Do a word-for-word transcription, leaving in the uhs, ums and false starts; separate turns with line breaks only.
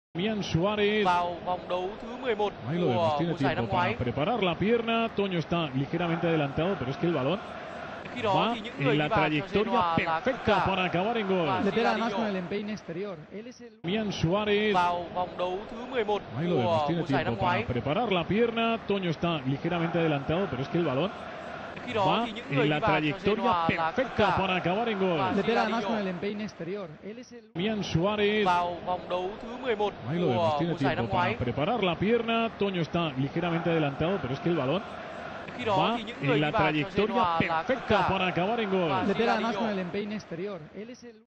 Damián Suárez
vào vòng đấu thứ mười một
ahí lo vemos,
của
tiene
mùa giải năm
tiempo para
ngoái.
preparar la pierna. Toño está ligeramente adelantado, pero es que el balón
Khi đó
va
thì những
en
người
la
đi vào cho
trayectoria
Genoa là
perfecta
Kaká
para acabar en gol.
và
Le pega además con
Ronaldinho.
el empeine exterior. Él es el...
Damián Suárez
Vào vòng đấu thứ mười một
ahí lo vemos,
của
tiene
mùa giải
tiempo
năm
para
ngoái.
preparar la pierna. Toño está ligeramente adelantado, pero es que el balón
Khi đó
va
thì những người
en
đi
la
vào cho
trayectoria
Genoa là
perfecta
Kaká
para acabar en gol.
và
Le pega además con
Ronaldinho.
el empeine exterior. Él es el...
Damián Suárez
Vào vòng đấu thứ mười một
ahí lo vemos,
của
tiene
mùa giải
tiempo
năm
para
ngoái.
preparar la pierna. Toño está ligeramente adelantado, pero es que el balón
Khi đó
va
thì những người
en
đi
la
vào cho
trayectoria
Genoa là
perfecta
Kaká
para acabar en gol.
và
Le pega además
Ronaldinho.
con el empeine exterior. Él es el...